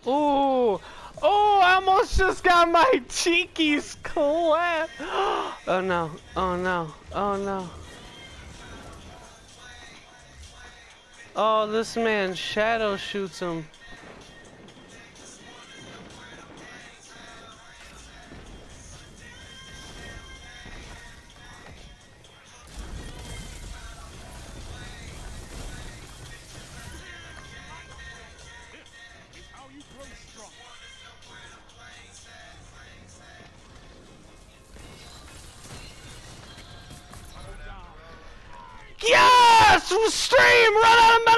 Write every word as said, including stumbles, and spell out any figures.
Ooh. Oh, I almost just got my cheekies clapped. Oh no. Oh no. Oh no. Oh, this man shadow shoots him. Yes! Stream! Run out of